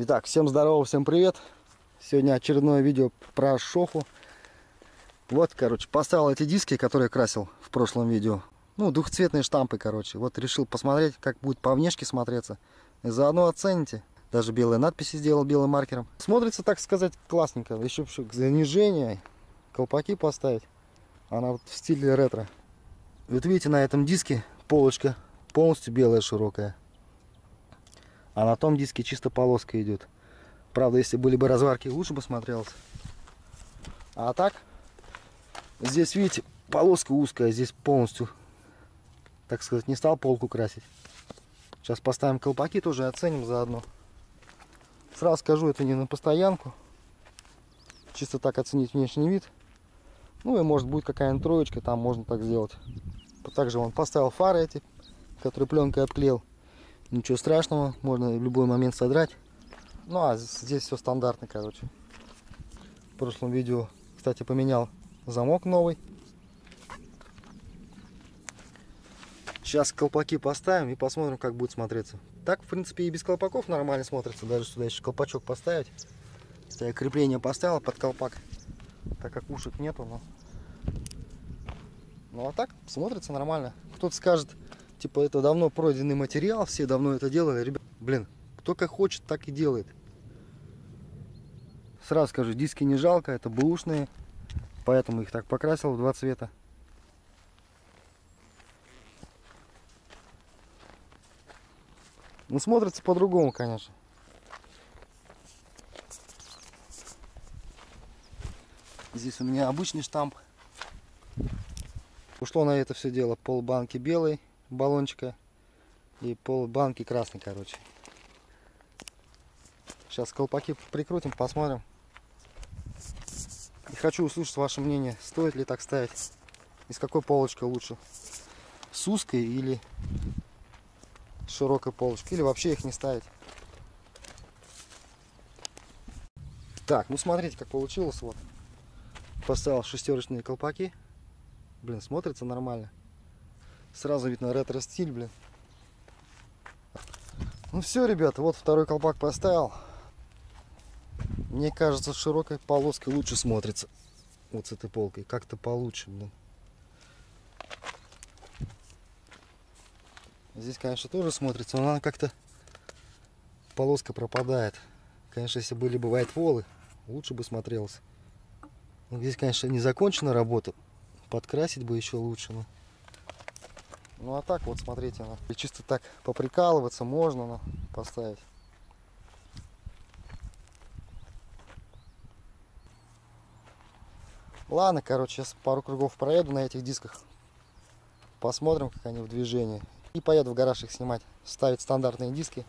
Итак, всем здорово, всем привет. Сегодня очередное видео про шоху. Вот, короче, поставил эти диски, которые красил в прошлом видео. Ну, двухцветные штампы, короче. Вот решил посмотреть, как будет по внешке смотреться. И заодно оцените. Даже белые надписи сделал белым маркером. Смотрится, так сказать, классненько. Еще занижение, колпаки поставить. Она вот в стиле ретро. Вот видите, на этом диске полочка полностью белая, широкая. А на том диске чисто полоска идет. Правда, если были бы разварки, лучше бы смотрелось. А так, здесь, видите, полоска узкая. Здесь полностью, так сказать, не стал полку красить. Сейчас поставим колпаки, тоже оценим заодно. Сразу скажу, это не на постоянку. Чисто так оценить внешний вид. Ну и может будет какая-нибудь троечка, там можно так сделать. Также он поставил фары эти, которые пленкой обклеил. Ничего страшного, можно в любой момент содрать. Ну а здесь все стандартно, короче. В прошлом видео, кстати, поменял замок новый. Сейчас колпаки поставим и посмотрим, как будет смотреться. Так, в принципе, и без колпаков нормально смотрится. Даже сюда еще колпачок поставить. Я крепление поставил под колпак, так как ушек нету. Ну а так смотрится нормально. Кто-то скажет, типа, это давно пройденный материал, все давно это делали. Ребят, блин, кто как хочет, так и делает. Сразу скажу, диски не жалко, это бэушные, поэтому их так покрасил в два цвета. Ну, смотрится по-другому, конечно. Здесь у меня обычный штамп. Ушло на это все дело полбанки белой баллончика и полбанки красный, короче. Сейчас колпаки прикрутим, посмотрим. И хочу услышать ваше мнение, стоит ли так ставить, из какой полочкой лучше, с узкой или широкой полочкой, или вообще их не ставить. Так, ну смотрите, как получилось. Вот поставил шестерочные колпаки. Блин, смотрится нормально. Сразу видно ретро-стиль, блин. Ну все, ребята, вот второй колпак поставил. Мне кажется, с широкой полоской лучше смотрится. Вот с этой полкой. Как-то получше, блин. Здесь, конечно, тоже смотрится, но она как-то... Полоска пропадает. Конечно, если были бы white-волы, лучше бы смотрелось. Но здесь, конечно, не закончена работа. Подкрасить бы еще лучше. Ну а так вот, смотрите, чисто так поприкалываться можно поставить. Ладно, короче, сейчас пару кругов проеду на этих дисках. Посмотрим, как они в движении. И поеду в гараж их снимать, ставить стандартные диски.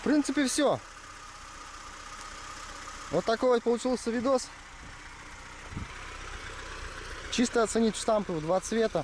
принципе, все. Вот такой вот получился видос. Чисто оценить штампы в 2 цвета.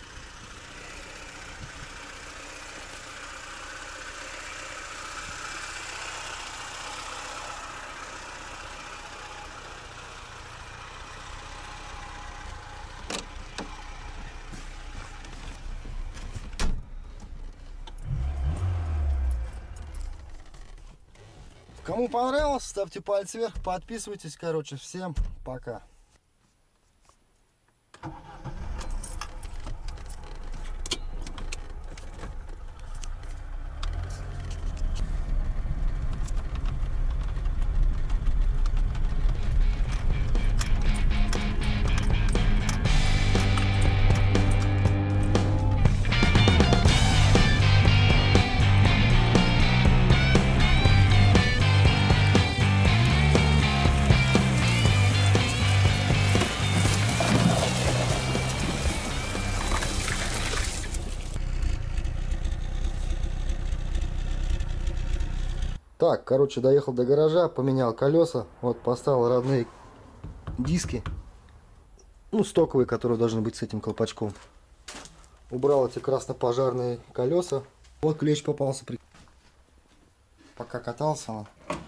Кому понравилось, ставьте пальцы вверх, подписывайтесь. Короче, всем пока. Так, короче, доехал до гаража, поменял колеса, вот поставил родные диски, ну, стоковые, которые должны быть с этим колпачком. Убрал эти красно-пожарные колеса. Вот клещ попался, пока катался.